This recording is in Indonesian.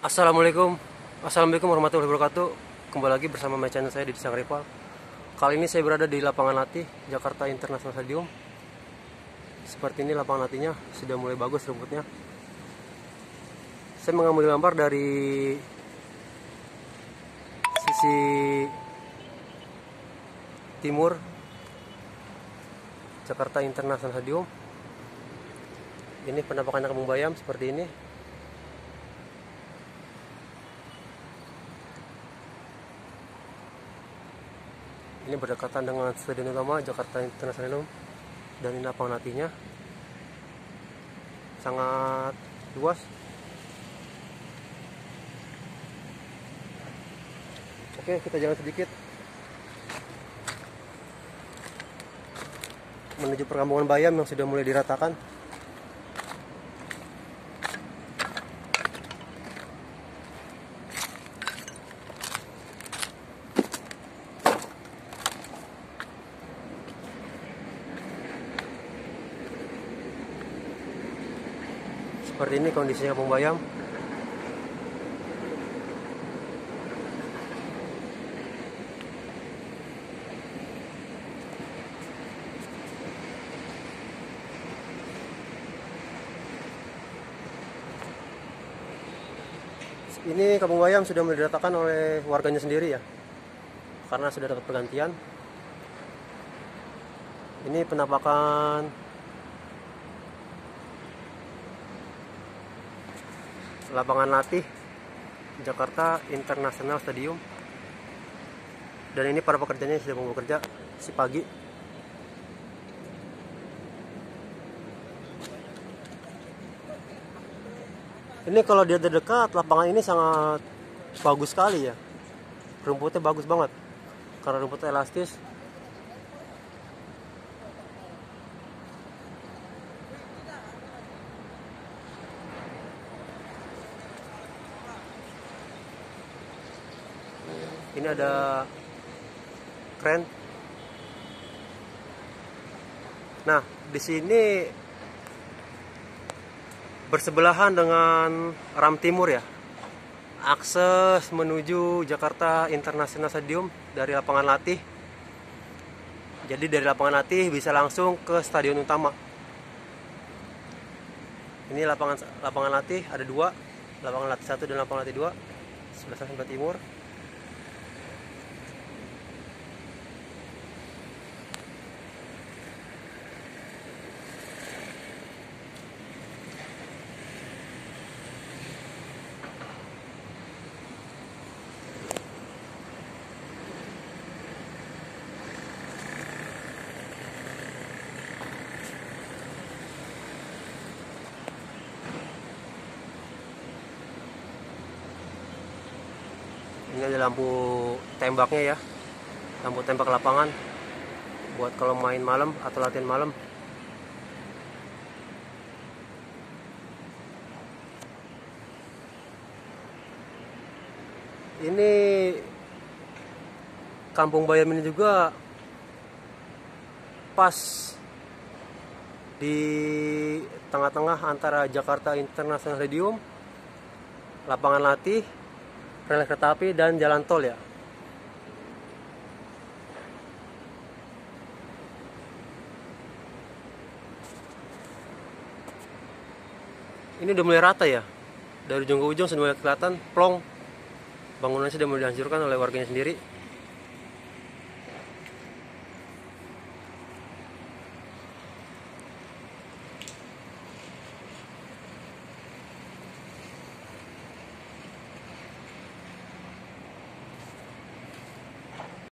Assalamualaikum warahmatullahi wabarakatuh. Kembali lagi bersama channel saya di Sang Rival. Kali ini saya berada di lapangan latih Jakarta International Stadium. Seperti ini lapangan latihnya, sudah mulai bagus rumputnya. Saya mengambil gambar dari sisi timur Jakarta International Stadium. Ini penampakan kampung bayam seperti ini. Ini berdekatan dengan stadion utama Jakarta International, dan ini lapangan latihnya sangat luas. Oke, kita jalan sedikit menuju perkampungan bayam yang sudah mulai diratakan. Seperti ini kondisinya kampung bayam. Ini kampung bayam sudah mulai diratakan oleh warganya sendiri ya, karena sudah dapat pergantian. Ini penampakan lapangan latih Jakarta International Stadium, dan ini para pekerjanya sudah mau bekerja si pagi. Ini kalau dia terdekat, lapangan ini sangat bagus sekali ya, rumputnya bagus banget karena rumputnya elastis. Ini ada kren. Nah, di sini bersebelahan dengan Ram Timur ya. Akses menuju Jakarta International Stadium dari lapangan latih. Jadi dari lapangan latih bisa langsung ke stadion utama. Ini lapangan latih ada dua, lapangan latih 1 dan lapangan latih 2, sebelah sana sebelah timur. Ini ada lampu tembaknya ya, lampu tembak lapangan buat kalau main malam atau latihan malam. Ini kampung bayam ini juga pas di tengah-tengah antara Jakarta International Stadium, lapangan latih, rel kereta api, dan jalan tol ya. Ini udah mulai rata ya, dari ujung ke ujung sudah mulai kelihatan plong. Bangunannya sudah mulai dihancurkan oleh warganya sendiri.